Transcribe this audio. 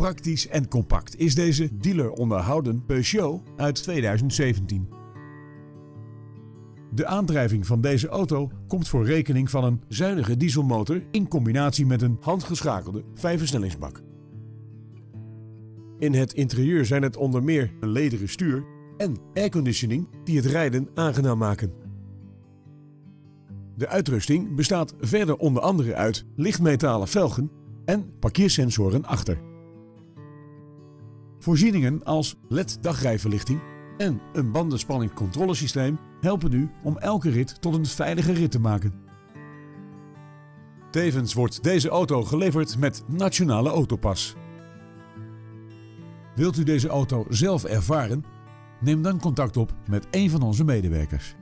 praktisch en compact is deze dealer onderhouden Peugeot uit 2017. De aandrijving van deze auto komt voor rekening van een zuinige dieselmotor in combinatie met een handgeschakelde 5-versnellingsbak. In het interieur zijn het onder meer een lederen stuur en airconditioning die het rijden aangenaam maken. De uitrusting bestaat verder onder andere uit lichtmetalen velgen en parkeersensoren achter. Voorzieningen als LED-dagrijverlichting en een bandenspanningscontrolesysteem helpen u om elke rit tot een veilige rit te maken. Tevens wordt deze auto geleverd met Nationale Autopas. Wilt u deze auto zelf ervaren? Neem dan contact op met een van onze medewerkers.